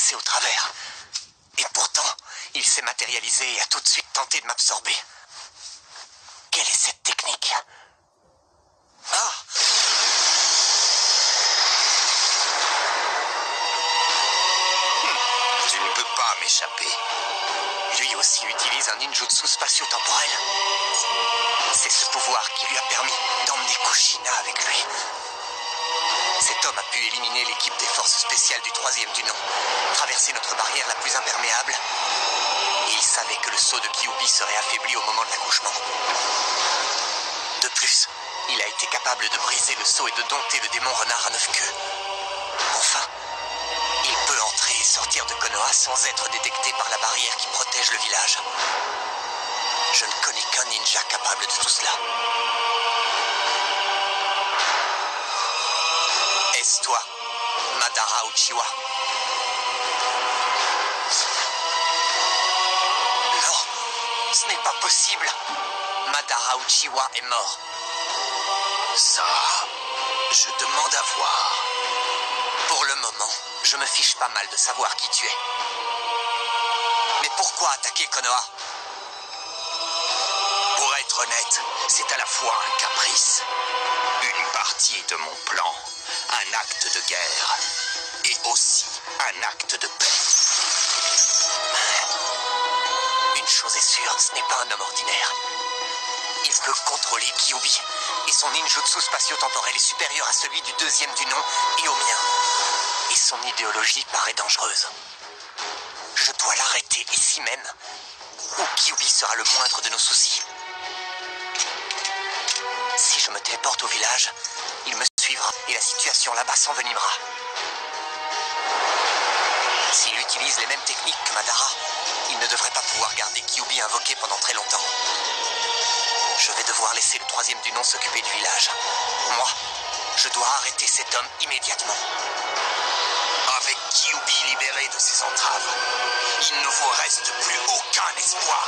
passer au travers. Et pourtant, il s'est matérialisé et a tout de suite tenté de m'absorber. Quelle est cette technique? Ah! Tu ne peux pas m'échapper. Lui aussi utilise un ninjutsu spatio-temporel. C'est ce pouvoir qui lui a permis d'emmener Kushina avec lui. Cet homme a pu éliminer l'équipe des forces spéciales du 3e du nom, traverser notre barrière la plus imperméable, et il savait que le sceau de Kyuubi serait affaibli au moment de l'accouchement. De plus, il a été capable de briser le sceau et de dompter le démon renard à 9 queues. Enfin, il peut entrer et sortir de Konoha sans être détecté par la barrière qui protège le village. Je ne connais qu'un ninja capable de tout cela. Est-ce toi, Madara Uchiwa? Non, ce n'est pas possible. Madara Uchiwa est mort. Ça, je demande à voir. Pour le moment, je me fiche pas mal de savoir qui tu es. Mais pourquoi attaquer Konoha? Pour être honnête, c'est à la fois un caprice, une partie de mon plan, un acte de guerre, et aussi un acte de paix. Une chose est sûre, ce n'est pas un homme ordinaire. Il peut contrôler Kyuubi, et son ninjutsu spatio-temporel est supérieur à celui du 2e du nom et au mien. Et son idéologie paraît dangereuse. Je dois l'arrêter ici même, où Kyuubi sera le moindre de nos soucis. Si je me téléporte au village, il me suivra et la situation là-bas s'envenimera. S'il utilise les mêmes techniques que Madara, il ne devrait pas pouvoir garder Kyuubi invoqué pendant très longtemps. Je vais devoir laisser le 3e du nom s'occuper du village. Moi, je dois arrêter cet homme immédiatement. Avec Kyuubi libéré de ses entraves, il ne vous reste plus aucun espoir.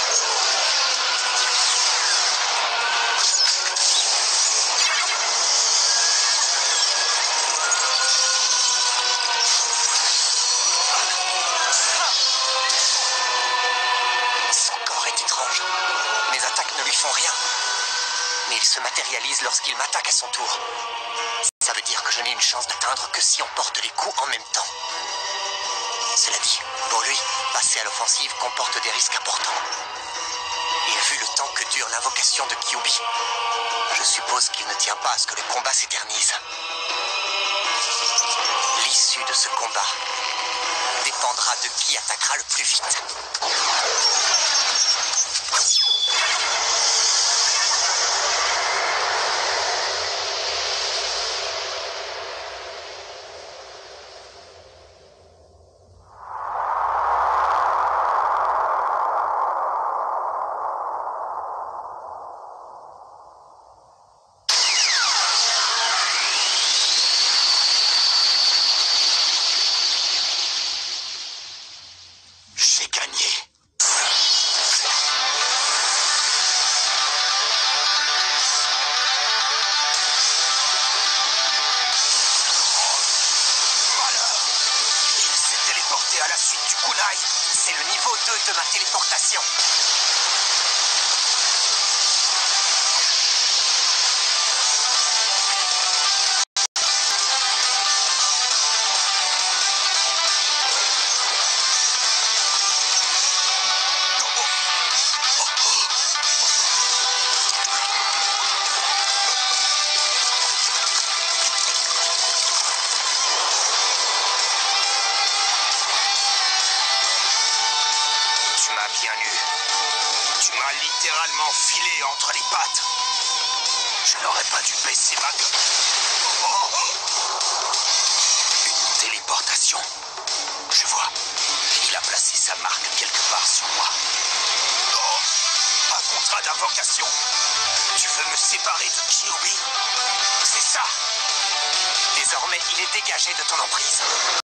Son corps est étrange. Mes attaques ne lui font rien. Mais il se matérialise lorsqu'il m'attaque à son tour. Ça veut dire que je n'ai une chance d'atteindre que si on porte les coups en même temps. Cela dit, pour lui, passer à l'offensive comporte des risques importants. Et vu le temps que dure l'invocation de Kyuubi, je suppose qu'il ne tient pas à ce que le combat s'éternise. L'issue de ce combat dépendra de qui attaquera le plus vite. J'ai gagné. Malheur. Il s'est téléporté à la suite du kunai. C'est le niveau 2 de ma téléportation. Tu m'as bien eu. Tu m'as littéralement filé entre les pattes. Je n'aurais pas dû baisser ma gueule. Une téléportation. Je vois. Il a placé sa marque quelque part sur moi. Un contrat d'invocation. Tu veux me séparer de Kyuubi? C'est ça. Désormais, il est dégagé de ton emprise.